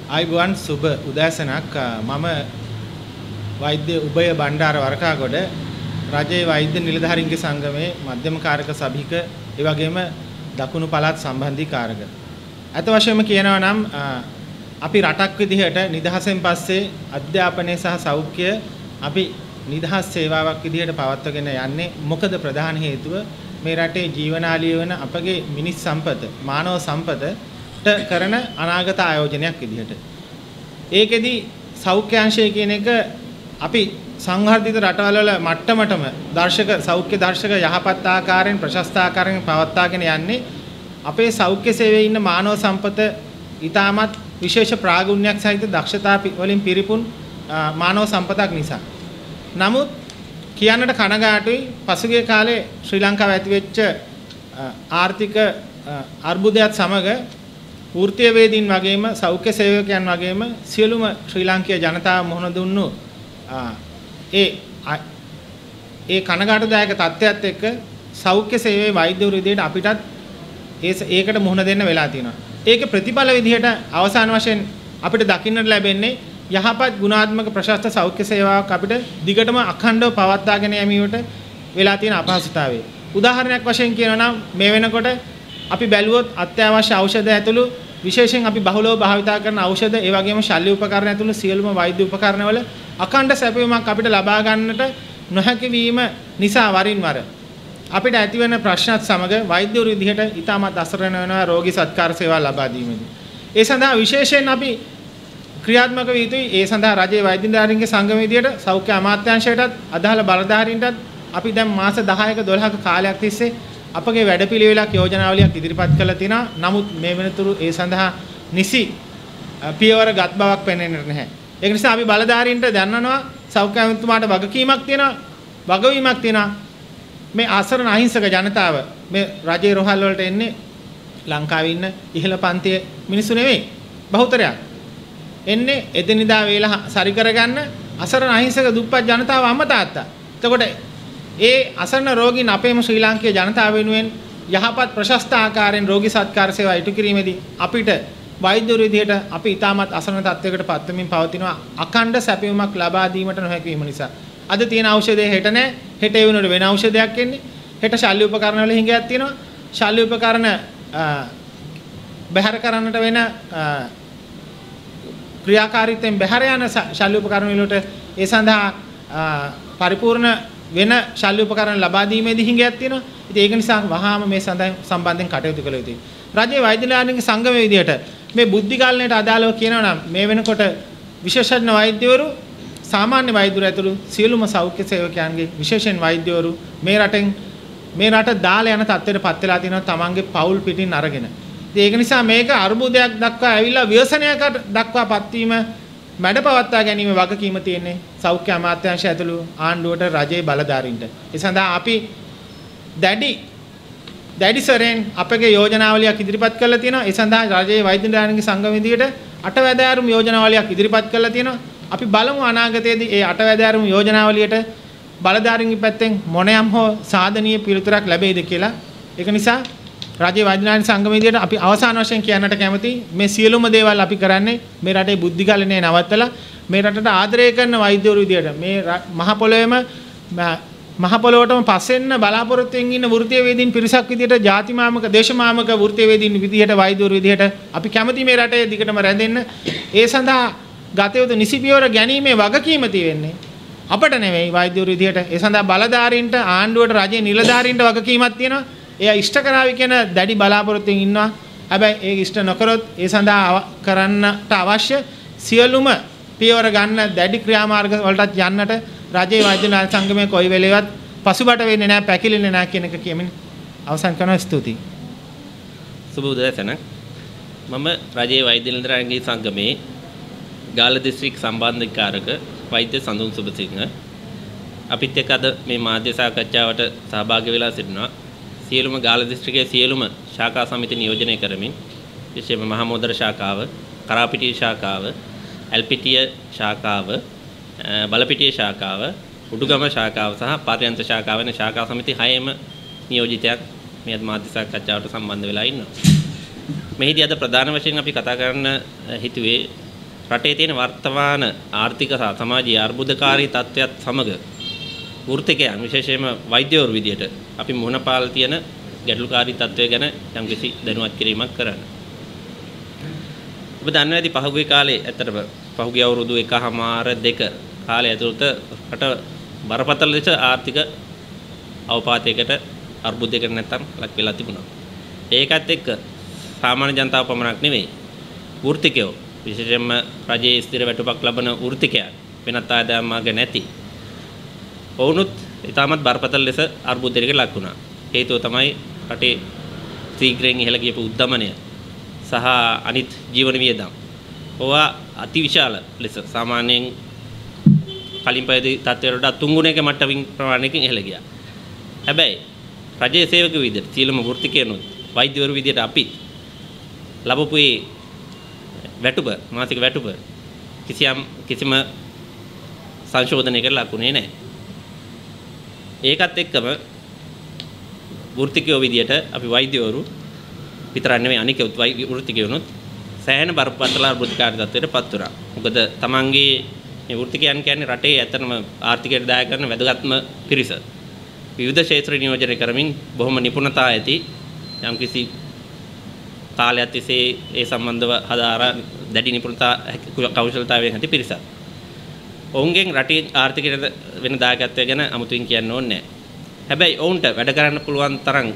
ආයිබුවන් සුබ උදෑසනක් මම වෛද්‍ය උභය බණ්ඩාර වරකාගොඩ රජයේ වෛද්‍ය නිලධාරීන්ගේ සංගමේ මධ්‍යම කාරක සභික ඒ වගේම දකුණු පළාත් සම්බන්ධීකාරක. අත වශයෙන්ම කියනවා නම් අපි රටක් විදිහට නිදහසෙන් පස්සේ අධ්‍යාපනය සහ සෞඛ්‍ය අපි නිදහස් සේවාවක් විදිහට පවත්වාගෙන යන්නේ මොකද ප්‍රධාන හේතුව මේ රටේ ජීවනාලිය වන අපගේ මිනිස් සම්පත මානව සම්පත කරන අනාගත ආයෝජනයක් විදිහට. ඒකෙදි සෞඛ්‍යාංශය කියන එක අපි සංවර්ධිත රටවල් වල මට්ටමටම දර්ශක සෞඛ්‍ය දර්ශක යහපත් ආකාරයෙන් ප්‍රශස්ත ආකාරයෙන් පවත්වාගෙන යන්නේ අපේ සෞඛ්‍ය සේවයේ ඉන්න මානව සම්පත ඊටමත් විශේෂ ප්‍රාගුණ්‍යයක් සහිත දක්ෂතා වලින් පිරිපුන් මානව සම්පතක් නිසා. නමුත් කියන්නට කනගාටුයි පසුගිය කාලේ ශ්‍රී ලංකාවේ ඇතිවෙච්ච ආර්ථික අර්බුදයත් සමග වෘත්තීය වේදීන් වගේම සෞඛ්‍ය සේවකයන් වගේම සියලුම ශ්‍රී ලාංකීය ජනතාව මුහුණ දුන්නු ඒ කනගාටුදායක තත්ත්වයක් එක්ක සෞඛ්‍ය සේවයේ වෛද්‍යවරු විදිහට අපිටත් ඒකට මුහුණ දෙන්න වෙලා තියෙනවා. ඒකේ ප්‍රතිඵල විදිහට අවසාන වශයෙන් අපිට දකින්නට ලැබෙන්නේ යහපත් ගුණාත්මක ප්‍රශස්ත සෞඛ්‍ය සේවාවක් අපිට දිගටම අඛණ්ඩව පවත්වාගෙන යෑමීමට වෙලා තියෙන අපහසුතාවය. උදාහරණයක් වශයෙන් කියනවා නම් මේ වෙනකොට අපි බැලුවොත් අත්‍යවශ්‍ය ඖෂධ ඇතුළු විශේෂයෙන් අපි බහුලව භාවිතා කරන ඖෂධ ඒ වගේම ශල්‍ය උපකරණ ඇතුළු සියලුම වෛද්‍ය උපකරණ වල අඛණ්ඩ සැපයීමක් අපිට ලබා ගන්නට නොහැකි වීම නිසා වරින් වර අපිට ඇතිවන ප්‍රශ්නත් සමග වෛද්‍යවරු විදිහට ඉතාමත් අසරණ වෙනවා රෝගී සත්කාර සේවා ලබා දීමේදී. ඒ සඳහා විශේෂයෙන් අපි ක්‍රියාත්මක විය යුතුයි. ඒ සඳහා රජයේ වෛද්‍ය නිලධාරීන්ගේ සංගම විදිහට සෞඛ්‍ය අමාත්‍යාංශයටත් අදාළ බලධාරීන්ටත් අපි දැන් මාස 10ක 12ක කාලයක් තිස්සේ අපගේ වැඩපිළිවෙලක් යෝජනාවලියක් ඉදිරිපත් කළා තියෙනවා. නමුත් මේ වෙනතුරු ඒ සඳහා නිසි පියවර ගත් බවක් පෙනෙන්නේ නැහැ. ඒක නිසා අපි බලධාරීන්ට දන්නනවා සෞඛ්‍ය අමාත්‍යතුමාට වගකීමක් තියෙනවා, වගවීමක් තියෙනවා. මේ අසරණ අහිංසක ජනතාව මේ රජයේ රෝහල් වලට එන්නේ ලංකාවේ ඉන්න ඉහළ පන්තියේ මිනිස්සු නෙවෙයි. බහුතරයක් එන්නේ එදිනෙදා වේලා සරි කරගන්න අසරණ අහිංසක දුප්පත් ජනතාව අම්මා තාත්තා. එතකොට ඒ අසරණ රෝගීන් අපේම ශ්‍රී ලාංකීය ජනතාව වෙනුවෙන් යහපත් ප්‍රශස්ත ආකාරයෙන් රෝගී සත්කාර සේවා ඉටු කිරීමේදී අපිට වෛද්‍යවරු විදිහට අපි ඉතාමත් අසරණ තත්යකට පත් වෙමින් පවතිනවා අඛණ්ඩ සැපයීමක් ලබා දීමට නොහැකි වීම නිසා. අද තියෙන ඖෂධය හෙට නැහැ. හෙට ඒ වෙනුවට වෙන ඖෂධයක් එන්නේ. හෙට ශල්‍ය උපකරණ වල හිඟයක් තියෙනවා. ශල්‍ය උපකරණ බැහැර කරන්නට වෙන ක්‍රියාකාරීත්වයෙන් බැහැර යන ශල්‍ය උපකරණ වලට ඒ සඳහා පරිපූර්ණ වෙන ශල්‍ය උපකරණ ලබා දීමේදී හිඟයක් තියෙනවා. ඉතින් ඒක නිසා වහාම මේ සම්බන්ධයෙන් කටයුතු කළ යුතුයි. රජයේ වෛද්‍ය නිලධාරීන්ගේ සංගමයේ විදිහට මේ බුද්ධිගාලනයට අදාළව කියනවා නම් මේ වෙනකොට විශේෂඥ වෛද්‍යවරු සාමාන්‍ය වෛද්‍යවරු ඇතුළු සියලුම සෞඛ්‍ය සේවකයන්ගේ විශේෂයෙන් වෛද්‍යවරු මේ රට දාලා යන තත්ත්වයට පත් වෙලා තියෙනවා තමන්ගේ පවුල් පිටින් අරගෙන. ඉතින් ඒක නිසා මේක අර්බුදයක් දක්වා ඇවිල්ලා ව්‍යසනයකට දක්වා පත්වීම මැඩපවත්වා ගැනීම වගකීම තියෙන්නේ සෞඛ්‍ය අමාත්‍යාංශය ඇතුළු ආණ්ඩුවට රජයේ බලධාරීන්ට. ඒ සඳහා අපි දැඩිසරෙන් අපගේ යෝජනාවලියක් ඉදිරිපත් කරලා තියෙනවා. ඒ සඳහා රජයේ වෛද්‍ය නිලධාරීන්ගේ සංගම විදියට අටවැදෑරුම් යෝජනාවලියක් ඉදිරිපත් කරලා තියෙනවා. අපි බලමු අනාගතයේදී ඒ අටවැදෑරුම් යෝජනාවලියට බලධාරීන්ගේ පැත්තෙන් මොනයම් හෝ සාධනීය පිළිතුරක් ලැබෙයිද කියලා. ඒක නිසා රජයේ වෛද්‍ය නිලධාරීන් සංගම විදියට අපි අවසාන වශයෙන් කියන්නට කැමති මේ සියලුම දේවල් අපි කරන්නේ මේ රටේ බුද්ධිගලනේ නවත්තලා මේ රටට ආදරය කරන වෛද්‍යවරු විදියට මේ මහ පොළොවේම මහ පොළොවටම පස්සෙන්න බලාපොරොත්තුෙන් ඉන්න වෘත්තීය වේදීන් පිරිසක් විදියට ජාතිමාමක දේශමාමක වෘත්තීය වේදීන් විදියට වෛද්‍යවරු විදියට අපි කැමති මේ රටේ දිගටම රැඳෙන්න. ඒ සඳහා ගත යුතු නිසි පියවර ගැනීමේ වගකීම තියෙන්නේ අපට නෙවෙයි වෛද්‍යවරු විදියට. ඒ සඳහා බලධාරීන්ට ආණ්ඩුවට රජයේ නිලධාරීන්ට වගකීමක් තියෙනවා. එයා ඉෂ්ට කරાવી කියන දැඩි බලාපොරොත්තුෙන් ඉන්නවා. හැබැයි ඒක ඉෂ්ට නොකරොත් ඒ සඳහා කරන්නට අවශ්‍ය සියලුම පියවර ගන්න දැඩි ක්‍රියාමාර්ග වලටත් යන්නට රජයේ වෛද්‍ය නිලධාරීන් සංගමයේ කොයි වෙලෙවත් පසුබට වෙන්නේ නැහැ, පැකිලෙන්නේ නැහැ කියන එක කියමින් අවසන් කරනවා. ස්තුතියි. සුබ උදෑසනක්. මම රජයේ වෛද්‍ය නිලධාරීන්ගේ සංගමේ ගාල්ල දිස්ත්‍රික් සම්බන්ධීකාරක වෛද්‍ය සඳුන් සුබසිංහ අපිත් එක්ක අද මේ මාධ්‍ය සාකච්ඡාවට සහභාගී වෙලා සිටිනවා. සියලුම ගාල්ල දිස්ත්‍රික්කයේ සියලුම ශාඛා සමිති නියෝජනය කරමින් විශේෂයෙන්ම මහමෝදර ශාඛාව, කරාපිටිය ශාඛාව, ඇල්පිටිය ශාඛාව, බලපිටිය ශාඛාව, උඩුගම ශාඛාව සහ පාර්යන්ත ශාඛාව වෙන ශාඛා සමිති 6ම නියෝජිතයක් මේ මාධ්‍ය සාකච්ඡාවට සම්බන්ධ වෙලා ඉන්නවා. මෙහිදී අද ප්‍රධාන වශයෙන් අපි කතා කරන්න හිතුවේ රටේ තියෙන වර්තමාන ආර්ථික සහ සමාජීය අර්බුදකාරී තත්ත්වයක් සමග වෘත්තිකයන් විශේෂයෙන්ම වෛද්‍යවරු විදියට අපි මුහුණ පාලා තියෙන ගැටලුකාරී තත්ත්වය ගැන යම්කිසි දැනුවත් කිරීමක් කරන්න. ඔබ දන්නවා ඇති පහුගිය කාලේ ඇත්තටම පහුගිය අවුරුදු 1.5 කාලය ඇතුළත රට බරපතල ලෙස ආර්ථික අවපාතයකට අර්බුදයකට නැත්තම් ලක් වෙලා තිබුණා. ඒකත් එක්ක සාමාන්‍ය ජනතාව පමණක් නෙවෙයි වෘත්තිකයෝ විශේෂයෙන්ම රජයේ ස්ථිර වැටුපක් ලබන වෘත්තිකයන් වෙනත් ආදායම් මාර්ග නැති ඔවුනුත් ඉතාමත් බරපතල ලෙස අර්බුදයකට ලක් වුණා. හේතුව තමයි රටේ ශීඝ්‍රයෙන් ඉහළ ගියපු උද්දමනය සහ අනිත් ජීවන වියදම්. ඕවා අතිවිශාල ලෙස සාමාන්‍යයෙන් කලින් පැවති තත්ත්වයට වඩා 3 ගුණයක මට්ටමින් ප්‍රමාණයකින් ඉහළ ගියා. හැබැයි රජයේ සේවකයෝ විදිහට සියලුම වෘත්තිකයන්ොත් වෛද්‍යවරු විදිහට අපි ලැබපු වැටුප මාසික වැටුප කිසිම සංශෝධනයකට ලකුණේ නැහැ. ඒකත් එක්කම වෘත්තිකයෝ විදිහට අපි වෛද්‍යවරු විතරක් නෙමෙයි අනික වෘත්තිකයන්ොත් සෑහෙන බරපතල අර්බුදකාරී තත්ත්වයකට පත් වුණා. මොකද තමන්ගේ මේ වෘත්තිකයන් කියන්නේ රටේ ඇත්තම ආර්ථිකයට දායක කරන වැදගත්ම පිරිස. විවිධ ක්ෂේත්‍ර නියෝජනය කරමින් බොහොම නිපුණතා ඇති යම්කිසි කාලයක් තිස්සේ ඒ සම්බන්ධව හදාරා දැඩි නිපුණතා කෞශලතාවයෙන් ඇති පිරිසක්. ඔවුන්ගෙන් රටේ ආර්ථිකයට වෙන දායකත්වය ගැන අමුතුවෙන් කියන්න ඕනේ නැහැ. හැබැයි ඔවුන්ට වැඩ කරන්න පුළුවන් තරම්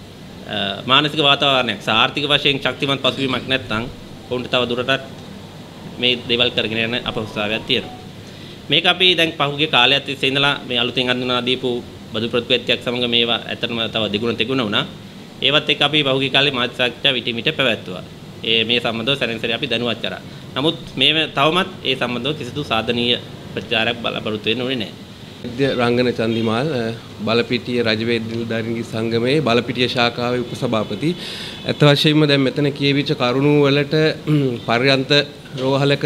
මානසික වාතාවරණයක් සහ ආර්ථික වශයෙන් ශක්තිමත් පසුබිමක් නැත්නම් ඔවුන්ට තව දුරටත් මේ දේවල් කරගෙන යන අපහසුතාවයක් තියෙනවා. මේක අපි දැන් පහුගිය කාලයක් තිස්සේ ඉඳලා මේ අලුතෙන් හඳුනා දීපු බදු ප්‍රතිපත්තියක් සමග මේවා ඇත්තටම තව දෙගුණ තෙගුණ වුණා. ඒවත් එක්ක අපි පහුගිය කාලේ මාධ්‍ය සාකච්ඡා විටිමිට පැවැත්තුවා. මේ සම්බන්ධව සැරෙන් අපි දැනුවත් කරා. නමුත් මේ තවමත් ඒ සම්බන්ධව කිසිදු සාධනීය ප්‍රචාරයක් බලාපොරොත්තු වෙන්න ඕනේ නැහැ. වෛද්‍ය රංගන චන්දිමාල් බලපිටිය රජවෛද්‍ය නිලධාරීන්ගේ සංගමයේ බලපිටිය ශාඛාවේ උපසභාපති. අත් වශයෙන්ම දැන් මෙතන කියවිච්ච කරුණු වලට පර්යන්ත රෝහලක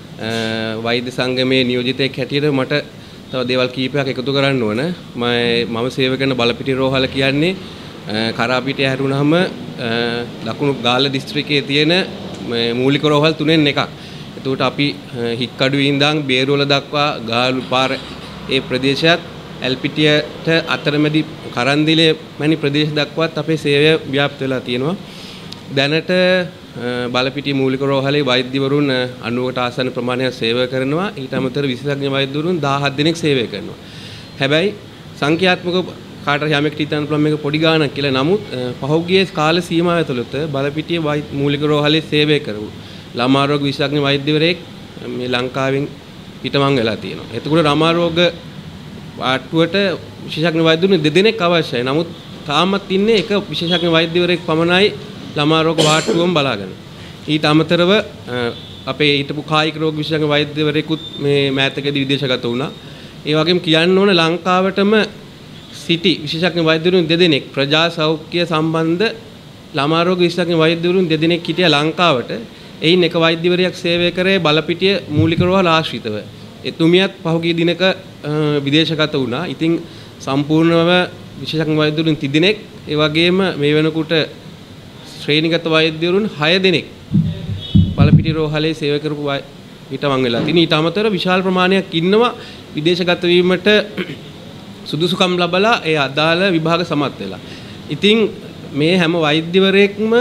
වෛද්‍ය සංගමයේ නියෝජිතයෙක් හැටියට මට තව දේවල් කීපයක් එකතු කරන්න ඕන. මම සේවය කරන බලපිටිය රෝහල කියන්නේ කරාපිටිය හැරුණාම දකුණු ගාල්ල දිස්ත්‍රික්කයේ තියෙන මූලික රෝහල් තුනෙන් එකක්. එතකොට අපි හික්කඩුවේ ඉඳන් බේරුවල දක්වා ගාල්ල පාර ඒ ප්‍රදේශයත් ඇල්පිටියට අතරමැදි කරන්දිලේ මැනි ප්‍රදේශ දක්වාත් අපේ සේවය ව්‍යාප්ත වෙලා තියෙනවා. දැනට බලපිටිය මූලික රෝහලේ වෛද්‍යවරුන් 90කට ආසන්න ප්‍රමාණයක් සේවය කරනවා. ඊට අමතරව විශේෂඥ වෛද්‍යවරුන් 17 දෙනෙක් සේවය කරනවා. හැබැයි සංඛ්‍යාත්මක කාටට යමෙක්ට හිතන්න පුළුවන් මේක පොඩි ගාණක් කියලා. නමුත් පහුගිය කාල සීමාව ඇතුළත බලපිටිය මූලික රෝහලේ සේවය කරපු ළමා රෝග විශේෂඥ වෛද්‍යවරයෙක් මේ ලංකාවෙන් පිටමං වෙලා තියෙනවා. එතකොට ළමා රෝග වාට්ටුවට විශේෂඥ වෛද්‍යවරුන් 2 දෙනෙක් අවශ්‍යයි. නමුත් තාමත් ඉන්නේ එක විශේෂඥ වෛද්‍යවරයෙක් පමණයි ළමා රෝග වාට්ටුවම බලාගෙන. ඊට අමතරව අපේ හිටපු කායික රෝග විශේෂඥ වෛද්‍යවරයෙකුත් මේ මෑතකදී විදේශගත වුණා. ඒ වගේම කියන්න ඕන ලංකාවටම සිටි විශේෂඥ වෛද්‍යවරුන් 2 දෙනෙක් ප්‍රජා සෞඛ්‍ය සම්බන්ධ ළමා රෝග විශේෂඥ වෛද්‍යවරුන් 2 දෙනෙක් හිටියා ලංකාවට. එයින් එක වෛද්‍යවරයෙක් සේවය කරේ බලපිටිය මූලික රෝහල ආශ්‍රිතව. එතුමියත් පහුගිය දිනක විදේශගත වුණා. ඉතින් සම්පූර්ණව විශේෂඥ වෛද්‍යවරුන් 3 දෙනෙක් ඒ වගේම මේ වෙනකොට ශ්‍රේණිගත වෛද්‍යවරුන් 6 දෙනෙක් බලපිටිය රෝහලේ සේවය කරපු පිටමං වෙලා තිනේ. ඊට අමතරව විශාල ප්‍රමාණයක් ඉන්නවා විදේශගත වීමට සුදුසුකම් ලැබලා ඒ අදාළ විභාග සමත් වෙලා. ඉතින් මේ හැම වෛද්‍යවරයෙක්ම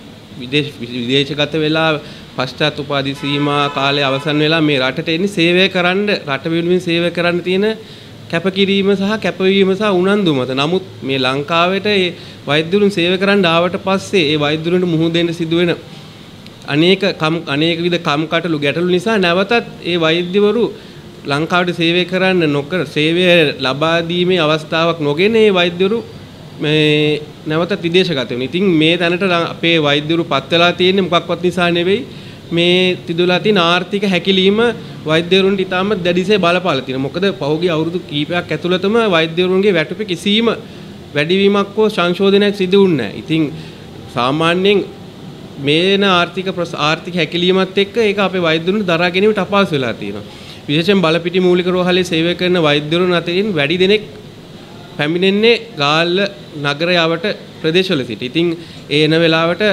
විදේශගත වෙලා පශ්චාත් උපාධි සීමා කාලය අවසන් වෙලා මේ රටට එන්නේ සේවය කරන්න, රට වෙනුවෙන් සේවය කරන්න තියෙන කැපකිරීම සහ කැපවීම සහ උනන්දු මත. නමුත් මේ ලංකාවට ඒ වෛද්‍යවරුන් සේවය කරන්න ආවට පස්සේ ඒ වෛද්‍යවරුන්ට මුහුණ දෙන්න සිදුවෙන අනේක විද කම්කටොළු ගැටලු නිසා නැවතත් ඒ වෛද්‍යවරු ලංකාවට සේවය කරන්න නොකර සේවය ලබා දීමේ අවස්ථාවක් නොගෙන ඒ වෛද්‍යවරු මේ නැවතත් විදේශගත වෙනවා. ඉතින් මේ තැනට අපේ වෛද්‍යවරු පත් වෙලා තියෙන්නේ මොකක්වත් නිසා නෙවෙයි. මේ තිදුලා තියෙන ආර්ථික හැකිලිම වෛද්‍යවරුන්ට ඉතාමත් දැඩිසේ බලපාලා තියෙනවා. මොකද පහුගිය අවුරුදු කිහිපයක් ඇතුළතම වෛද්‍යවරුන්ගේ වැටුපේ කිසිම වැඩිවීමක් හෝ සංශෝධනයක් සිදු වුණේ නැහැ. ඉතින් සාමාන්‍යයෙන් මේන ආර්ථික හැකිලීමත් එක්ක ඒක අපේ වෛද්‍යවරුන්ට දරා ගැනීමට අපහසු වෙලා තියෙනවා. විශේෂයෙන් බලපිටිය මූලික රෝහලේ සේවය කරන වෛද්‍යවරුන් අතරින් වැඩි දෙනෙක් පැමිණෙන්නේ ගාල්ල නගරයවට ප්‍රදේශවල සිට. ඉතින් ඒ එන වෙලාවට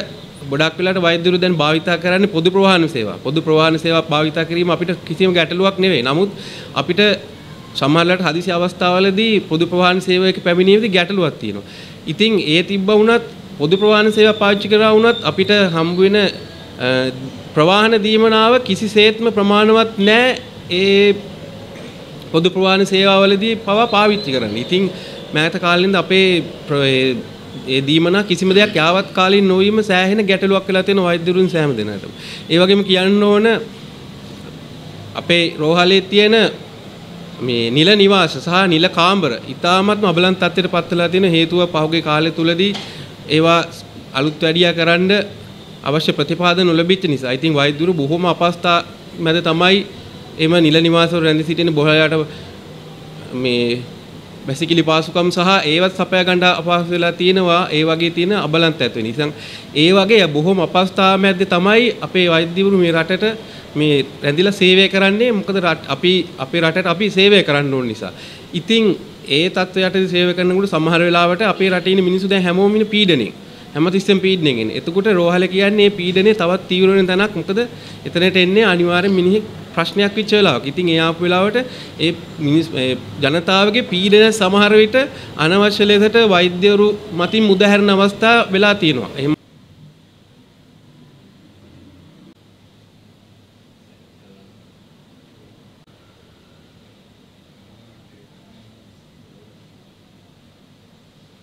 ගොඩක් වෙලාට වෛද්‍යවරු දැන් භාවිතා කරන්නේ පොදු ප්‍රවාහන සේවා. පොදු ප්‍රවාහන සේවා භාවිතා කිරීම අපිට කිසිම ගැටලුවක් නෙවෙයි. නමුත් අපිට සමහරවිට හදිසි අවස්ථාවලදී පොදු ප්‍රවාහන සේවයක පැමිණීමේදී ගැටලුවක් තියෙනවා. ඉතින් ඒ තිබ්බ වුණත් පොදු ප්‍රවාහන සේවා පාවිච්චි කරා වුණත් අපිට හම්බ වෙන ප්‍රවාහන දීමනාව කිසිසේත්ම ප්‍රමාණවත් නැහැ ඒ පොදු ප්‍රවාහන සේවාවලදී පවා පාවිච්චි කරන්න. ඉතින් මෑත කාලේ ඉඳන් අපේ ඒ දීමනා කිසිම දෙයක් යාවත් කාලින් නොවීම සෑහෙන ගැටලුවක් වෙලා තියෙන වෛද්‍යවරුන් සෑම දෙනාටම. ඒ වගේම කියන්න ඕන අපේ රෝහලේ තියෙන මේ නිල නිවාස සහ නිල කාමර ඉතාමත්ම අබලන් තත්ත්වයට පත් වෙලා තියෙන හේතුව පහුගිය කාලය තුලදී ඒවා අලුත් වැඩියා කරන්න අවශ්‍ය ප්‍රතිපාදන නොලැබිච්ච නිසා. ඉතින් වෛද්‍යවරු බොහොම අපහසුතා මැද තමයි එම නිල නිවාසවල රැඳී සිටින බොහෝලාට මේ බැසිකිලි පාසුකම් සහ ඒවත් සපයා ගන්න අපහසු වෙලා තියෙනවා. ඒ වගේ තියෙන අබලන් තත්ත්ව නිසා. ඒ වගේ බොහොම අපහසුතා මැද්ද තමයි අපේ වෛද්‍යවරු මේ රටට මේ රැඳිලා සේවය කරන්නේ. මොකද අපි අපේ රටට අපි සේවය කරන්න ඕන නිසා. ඉතින් ඒ තත්ත්වයට සේවය කරනකොට සමහර වෙලාවට අපේ රටේ ඉන්න මිනිස්සු දැන් හැමෝම ඉන්නේ පීඩණයෙන්. හැමතිස්සෙම පීඩණයෙන් එන්නේ. එතකොට රෝහල කියන්නේ මේ පීඩනේ තවත් තීව්‍ර වෙන තැනක්. මොකද එතනට එන්නේ අනිවාර්යෙන් මිනිහෙක් ප්‍රශ්නයක් වෙච්ච වෙලාවක. ඉතින් ඒ ආපු වෙලාවට ඒ ජනතාවගේ පීඩන සමහර විට අනවශ්‍ය ලෙසට වෛද්‍යවරු මතින් මුදහැරන අවස්ථා වෙලා තියෙනවා. එහෙම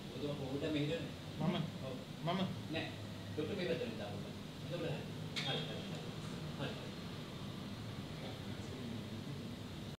මම නෑ ඩොක්ටර් මේකට දාන්න.